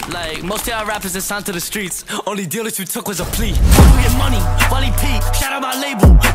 Like, most of y'all rappers that signed to the streets, only deal that you took was a plea. Go get money, Wally P, shout out my label.